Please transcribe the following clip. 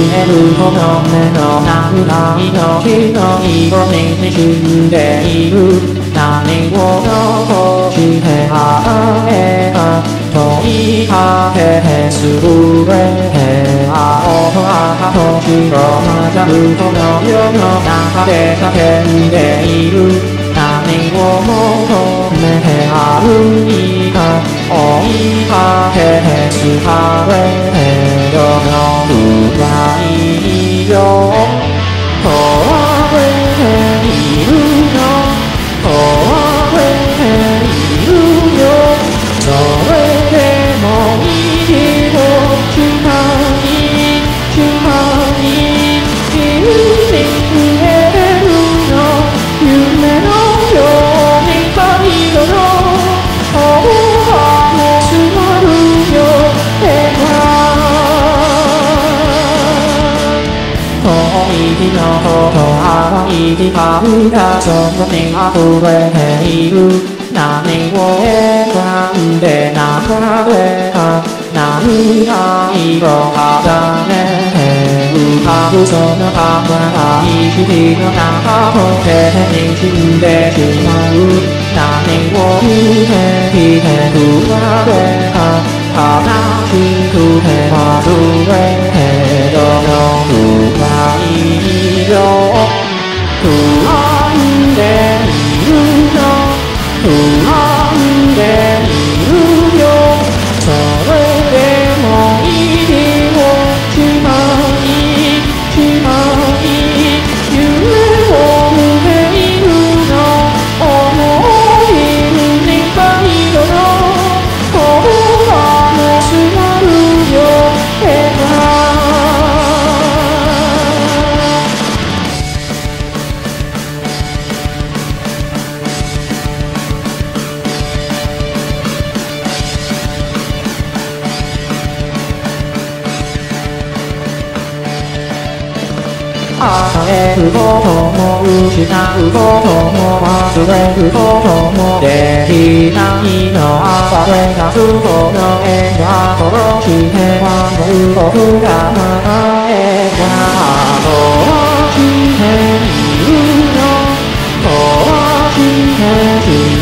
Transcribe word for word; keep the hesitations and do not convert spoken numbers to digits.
えるほど目のないの日の色ににじんでいる何を残してあえた問いかけてすれて青と赤と白混ざるこの世の中で叫んでいる何を求めて歩いた追いかけて疲れてどのくらいよ壊れているの壊れているよそれでもいいよ近い近い君に見えるの夢のように灰色の青葉も迫るよ笑顔遠い日のこと淡い光がそこに溢れている何を選んで流れた何が色重ねて浮かぶその輝い日々の中溶けて滲んでしまう何を見てきて比べた悲しくて忘れてどのくらいよ不安でいるの不安でいるよそれでもいいよしまいしまい夢を見ているの思いに灰色の言葉も迫るよ笑顔与えることも失うことも忘れることもできないの暴れ出すこの絵が殺しては僕がまた絵が壊しているの壊している